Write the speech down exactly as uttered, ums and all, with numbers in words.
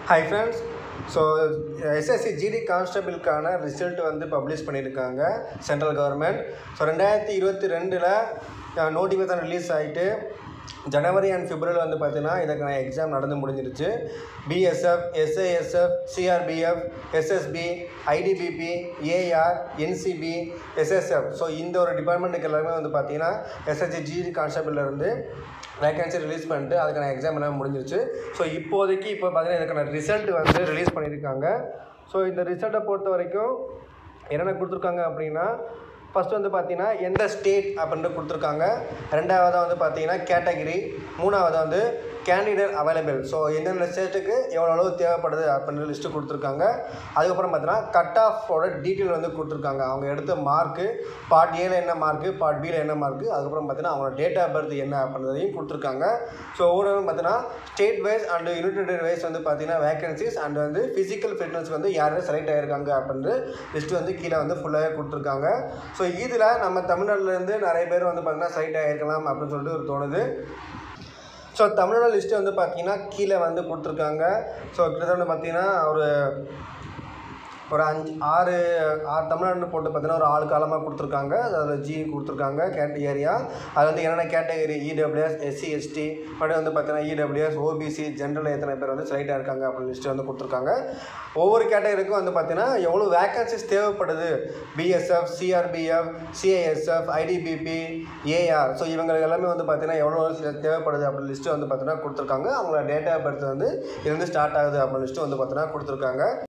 Hi friends, so S S C G D Constable கான result வந்து publish பண்ணியிருக்காங்க central government. So ரெண்டாயிரத்தி இருபத்தி ரெண்டில் நோட்டிஃபிகேஷன் ரிலீஸ் ஆகிட்டு ஜனவரி அண்ட் பிப்ரவரி வந்து பார்த்தீங்கன்னா இதுக்கான எக்ஸாம் நடந்து முடிஞ்சிருச்சு. BSF, SASF, CRPF, SSB, ITBP, AR, NCB, SSF, so இந்த ஒரு டிபார்ட்மெண்ட்டுக்கு எல்லாமே வந்து பார்த்தீங்கன்னா எஸ்எஸ்சி ஜிடி கான்ஸ்டபிள்லேருந்து வேகன்சி ரிலீஸ் பண்ணிட்டு அதுக்கான எக்ஸாம் எல்லாம் முடிஞ்சிருச்சு. ஸோ இப்போதைக்கு இப்போ பார்த்தீங்கன்னா இதுக்கான ரிசல்ட் வந்து ரிலீஸ் பண்ணியிருக்காங்க. ஸோ இந்த ரிசல்ட்டை பொறுத்த வரைக்கும் என்னென்ன கொடுத்துருக்காங்க அப்படின்னா, ஃபஸ்ட்டு வந்து பார்த்தீங்கன்னா எந்த ஸ்டேட் அப்படின்ட்டு கொடுத்துருக்காங்க. ரெண்டாவதாக வந்து பார்த்தீங்கன்னா கேட்டகிரி. மூணாவது வந்து கேண்டிடேட் அவைலபிள், ஸோ எந்தெந்த ஸ்டேட்டுக்கு எவ்வளோ அளவு தேவைப்படுது அப்படின்ற லிஸ்ட்டு கொடுத்துருக்காங்க. அதுக்கப்புறம் பார்த்தீங்கன்னா கட் ஆஃபோட டீட்டெயில் வந்து கொடுத்துருக்காங்க. அவங்க எடுத்த மார்க்கு, பார்ட் ஏல என்ன மார்க்கு, பார்ட் பியில் என்ன மார்க்கு, அதுக்கப்புறம் பார்த்தீங்கன்னா அவங்களோட டேட் ஆஃப் பர்த் என்ன அப்படின்றதையும் கொடுத்துருக்காங்க. ஸோ ஒவ்வொரு பார்த்தீங்கன்னா state wise and unit wise வந்து பார்த்தீங்கன்னா வேகன்சிஸ் அண்ட் வந்து ஃபிசிக்கல் ஃபிட்னஸ் வந்து யார் செலக்ட் ஆகிருக்காங்க அப்படின்ற லிஸ்ட்டு வந்து கீழே வந்து ஃபுல்லாகவே கொடுத்துருக்காங்க. ஸோ இதில் நம்ம தமிழ்நாட்டிலேருந்து நிறைய பேர் வந்து பார்த்தீங்கன்னா செலக்ட் ஆகிருக்கலாம் அப்படின்னு சொல்லிட்டு ஒரு தோணுது. ஸோ தமிழோட லிஸ்ட்டு வந்து பார்த்தீங்கன்னா கீழே வந்து கொடுத்துருக்காங்க. ஸோ கிட்டத்தட்ட வந்து பார்த்தீங்கன்னா ஒரு ஒரு அஞ்சு ஆறு ஆறு தமிழ்நாடு போட்டு பார்த்தீங்கன்னா ஒரு ஆறு காலமாக கொடுத்துருக்காங்க. அதில் ஜி கொடுத்துருக்காங்க கேட் ஏரியா. அது வந்து என்னென்ன கேட்டகரி, இடபிள்யூஎஸ், எஸ்சி, எஸ்டி, மறுபடியும் வந்து பார்த்தீங்கன்னா இடபிள்யூஎஸ், ஓபிசி, ஜென்ரல் எத்தனை பேர் வந்து செலக்ட் ஆகிருக்காங்க அப்படின்னு லிஸ்ட்டு வந்து கொடுத்துருக்காங்க. ஒவ்வொரு கேட்டகரிக்கும் வந்து பார்த்தீங்கன்னா எவ்வளோ வேகன்சிஸ் தேவைப்படுது, BSF, CRPF, CISF, ITBP, AR, so இவங்களுக்கு எல்லாமே வந்து பார்த்தீங்கன்னா எவ்வளோ தேவைப்படுது அப்படின்னு லிஸ்ட்டு வந்து பார்த்தீங்கன்னா கொடுத்துருக்காங்க. அவங்களோட டேட் ஆஃப் பர்த் வந்து இது வந்து ஸ்டார்ட் ஆகுது அப்படின்னு லிஸ்ட்டு வந்து பார்த்தீங்கன்னா கொடுத்துருக்காங்க.